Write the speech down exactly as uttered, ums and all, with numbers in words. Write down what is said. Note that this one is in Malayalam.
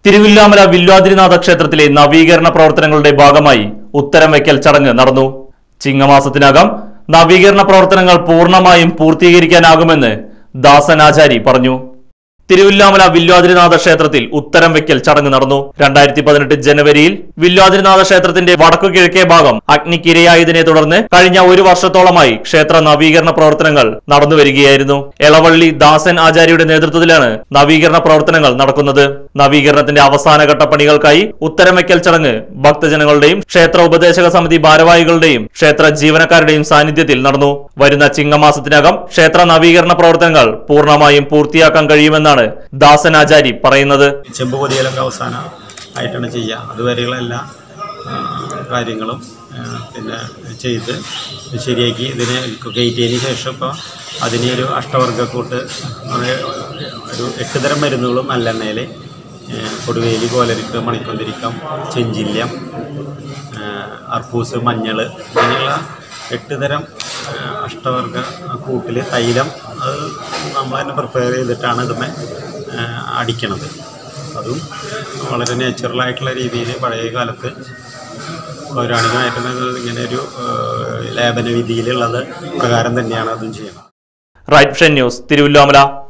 തിരുവില്ലാമല വില്വാദ്രിനാഥ ക്ഷേത്രത്തിലെ നവീകരണ പ്രവർത്തനങ്ങളുടെ ഭാഗമായി ഉത്തരം വയ്ക്കൽ ചടങ്ങ് നടന്നു. ചിങ്ങമാസത്തിനകം നവീകരണ പ്രവർത്തനങ്ങൾ പൂർണ്ണമായും പൂർത്തീകരിക്കാനാകുമെന്ന് ദാസൻ ആചാരി പറഞ്ഞു. തിരുവില്ലാമല വില്വാദ്രിനാഥ ക്ഷേത്രത്തിൽ ഉത്തരം വയ്ക്കൽ ചടങ്ങ് നടന്നു. രണ്ടായിരത്തി പതിനെട്ട് ജനുവരിയിൽ വില്വാദ്രിനാഥ ക്ഷേത്രത്തിന്റെ വടക്കു കിഴക്കേ ഭാഗം അഗ്നിക്കിരയായതിനെ തുടർന്ന് കഴിഞ്ഞ ഒരു വർഷത്തോളമായി ക്ഷേത്ര നവീകരണ പ്രവർത്തനങ്ങൾ നടന്നുവരികയായിരുന്നു. എളവള്ളി ദാസൻ ആചാര്യയുടെ നേതൃത്വത്തിലാണ് നവീകരണ പ്രവർത്തനങ്ങൾ നടക്കുന്നത്. നവീകരണത്തിന്റെ അവസാനഘട്ട പണികൾക്കായി ഉത്തരം വയ്ക്കൽ ചടങ്ങ് ഭക്തജനങ്ങളുടെയും ക്ഷേത്ര ഉപദേശക സമിതി ഭാരവാഹികളുടെയും ക്ഷേത്ര ജീവനക്കാരുടെയും സാന്നിധ്യത്തിൽ നടന്നു. വരുന്ന ചിങ്ങമാസത്തിനകം ക്ഷേത്ര നവീകരണ പ്രവർത്തനങ്ങൾ പൂർണ്ണമായും പൂർത്തിയാക്കാൻ കഴിയുമെന്നാണ് ദാസൻ ആചാരി പറയുന്നത്. ചെമ്പുപൊതിയിലൊക്കെ അവസാനം ആയിട്ടാണ് ചെയ്യുക. അതുവരെയുള്ള എല്ലാ കാര്യങ്ങളും പിന്നെ ചെയ്ത് ശരിയാക്കി ഇതിനെ കയറ്റിയതിന് ശേഷം ഇപ്പോൾ അതിനെ ഒരു അഷ്ടവർഗക്കൂട്ട് ഒരു എട്ട് തരം മരുന്നുകളും നല്ലെണ്ണയിൽ കൊടുവേലി, കോലരിക്ക്, മണിക്കൊന്തിരിക്കം, ചെഞ്ചില്യം, അർപ്പൂസ്, മഞ്ഞൾ ഇങ്ങനെയുള്ള എട്ട് തരം അഷ്ടവർഗ കൂട്ടിൽ തൈലം അത് നമ്മൾ തന്നെ പ്രിപ്പയർ ചെയ്തിട്ടാണ് ഇതിനെ അടിക്കണത്. അതും വളരെ നാച്ചുറലായിട്ടുള്ള രീതിയിൽ പഴയ കാലത്ത് പൗരാണികമായിട്ടുള്ള ഇങ്ങനെ ഒരു ലേപന വിധിയിലുള്ളത് പ്രകാരം തന്നെയാണ് അതും ചെയ്യുന്നത്. Right Vision News, Thiruvallamala.